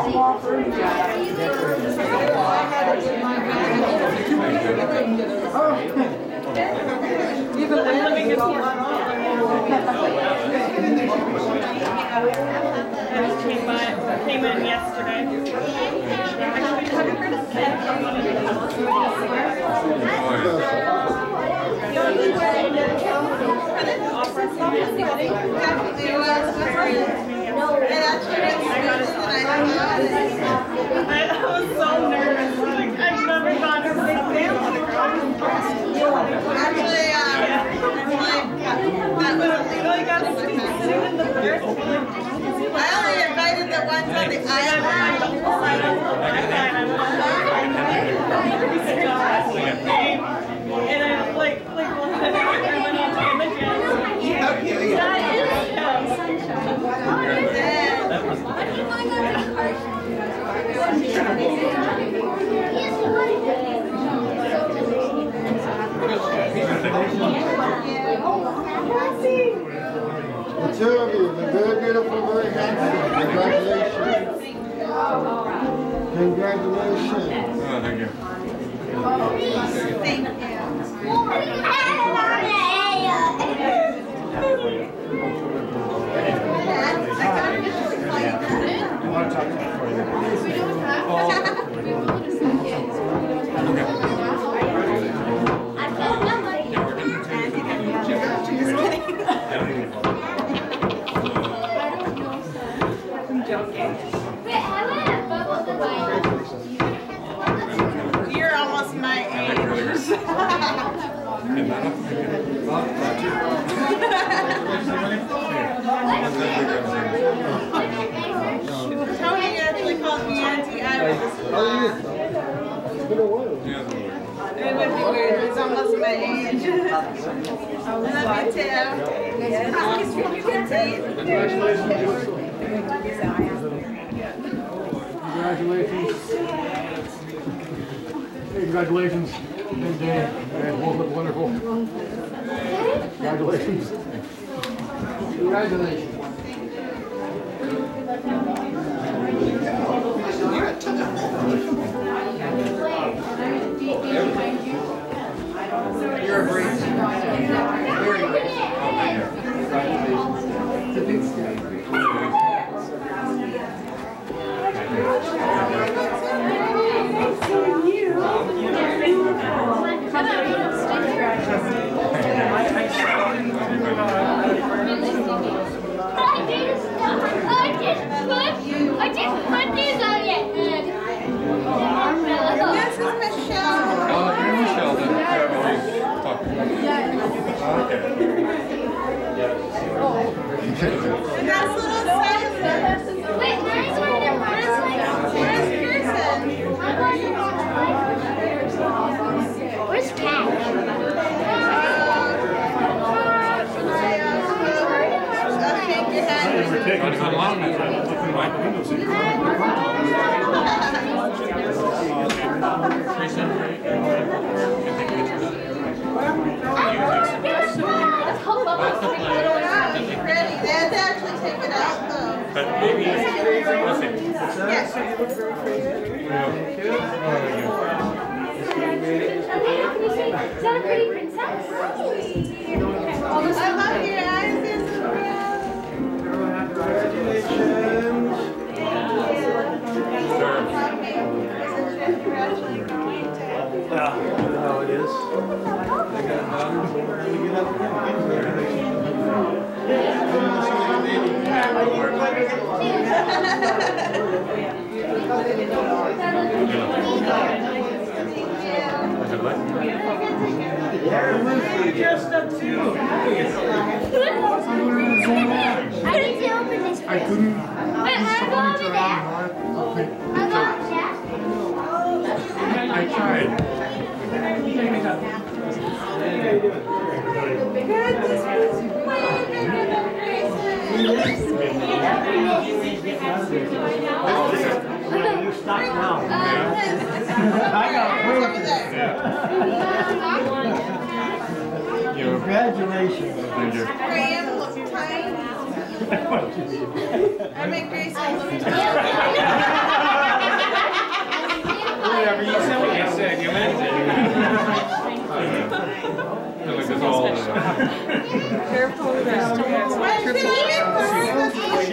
Came in yesterday. Have you heard of that? I was so nervous. Like, I've never gone to the I got sitting in the first. I only invited the ones on the island. And I like I went on to Imogen. The two of you, they're very beautiful, very handsome. Congratulations. Congratulations. Oh, thank you. Thank you. I want to talk to you before you. You're almost my age. Tony actually called me Auntie. I was just it would be weird. It's almost my age. I love you too. Congratulations. Hey, congratulations. Good day. And both look wonderful. Congratulations. Congratulations. You're a great very great. It's a big step. I just put these on it. This is Michelle. Oh, you're Michelle, then. And that's little Simon. Wait, where's Kirsten? Where's Cat? Ready? They had to actually take it out though. But maybe, let's see. Yes. Is that a pretty princess? I love your eyes, Isabel. Congratulations. Yeah, that's how it is. They got daughters who really get up Just up to you. I need to open this. I couldn't. Wait, I go over there. I go over there. I tried. Congratulations. Thank you. Graham looks tiny. I make Grace look tiny.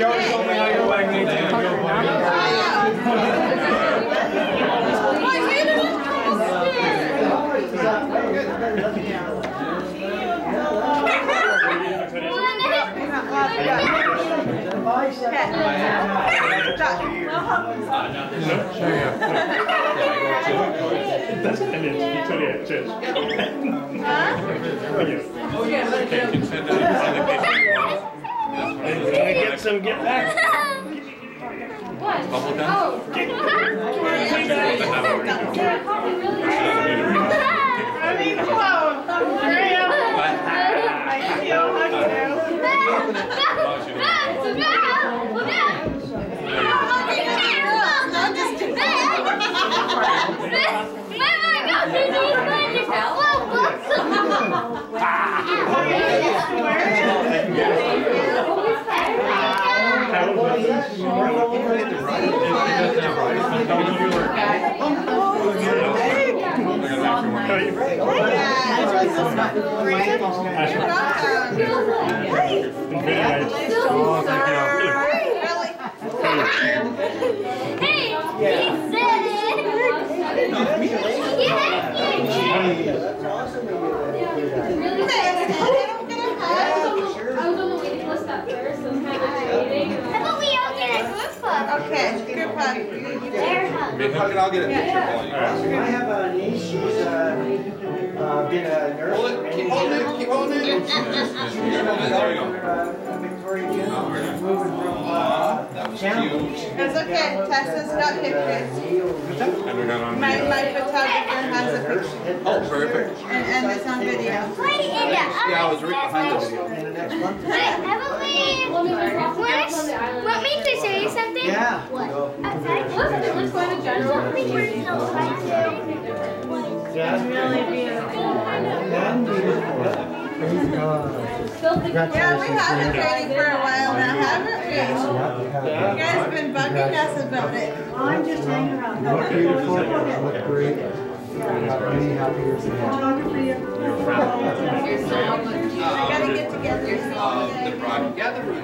She always told me how your leg needs to go. Get back. What? Bubble gum? Oh. I mean, hello. I feel Okay, group hug. Big hug and I'll get a picture of all you guys. I have a niece, she's been a nurse. Hold it, keep holding it, keep holding it. There you go. Victoria Jim, moving from That was Channel. cute. It's okay, Tessa's got pictures. And we got on My photographer has a picture. Oh, perfect. And it's on video. Yeah, I was right behind the video. And the next month. Want me to show you something? Yeah. Outside? Let's go to general. It's really beautiful. Yeah, we have been waiting for a while now, haven't we? You guys have been bugging us about it. I'm just hanging around. Look beautiful, look great. Many happy years ahead. I gotta get together The bride. Yeah, the bride.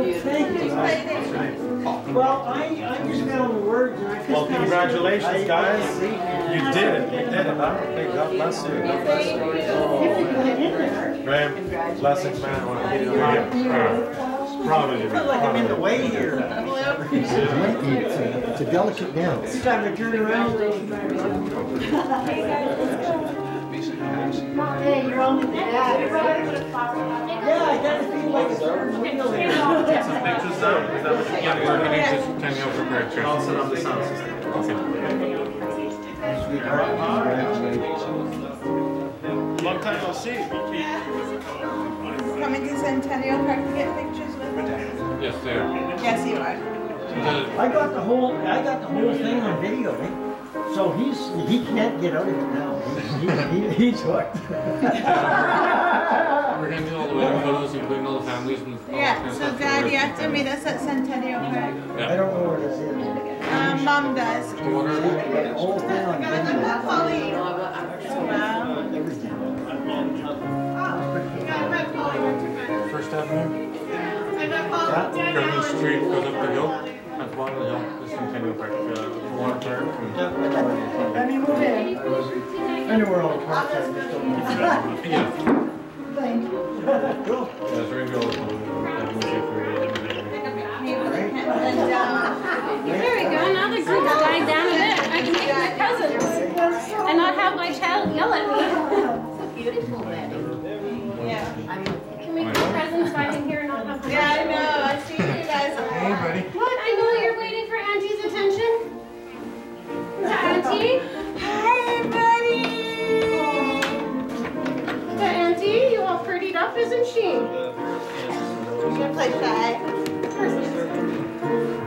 Well, I just found the words and I just. Well, congratulations, guys. You did it. You did it. God bless you. God bless you. Graham, blessings, man. I want to give you a hug. Proud of you. I feel like I'm in the way here. It's a delicate dance. Every time I turn around. Hey, you're only Yeah, I gotta feel like it's real here. Take some pictures down. Is that what you Yeah, we're gonna just turn you over for a picture. I'll set up the sound system. Long time no see. Coming to Centennial Park to get pictures with me? Yes, sir. Yes, you are. I got the whole thing on video, eh? So he can't get out of it now. He's hooked. We're gonna do all the wedding photos, including all the families and all that Yeah, kind of so stuff. Dad, you have to meet us at Centennial Park. I don't know where this is. Mom does. The whole thing on video. First Avenue. Government Street goes up the hill. At the bottom of the hill, this Centennial Park, water park. Let me move in. I know where all the parks are. Just don't know. Yeah. Thank you. Cool. That's where we go. There we go. Now the group's dying down a bit. I can make my cousins and not have my child yell at me. Beautiful wedding. Yeah. Can we put presents right in here and not have to? Yeah, I know. I see you guys. Hey, buddy. What? I know you're waiting for Auntie's attention. Is that Auntie? Hi, buddy. Is that Auntie? You all prettied up, isn't she? You gonna play shy? Of course she is.